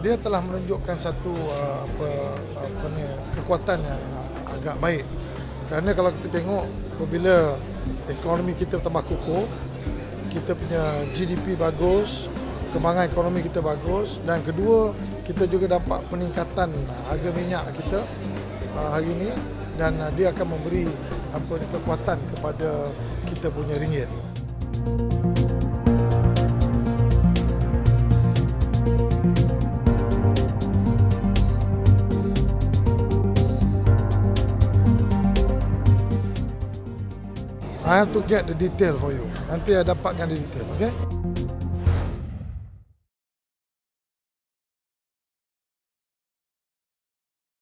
dia telah menunjukkan satu kekuatan yang agak baik. Kerana kalau kita tengok apabila ekonomi kita tambah kukuh, kita punya GDP bagus, kembangan ekonomi kita bagus, dan kedua kita juga dapat peningkatan harga minyak kita hari ini, dan dia akan memberi kekuatan kepada kita punya ringgit. I have to get the detail for you. Nanti saya dapatkan the detail, okay?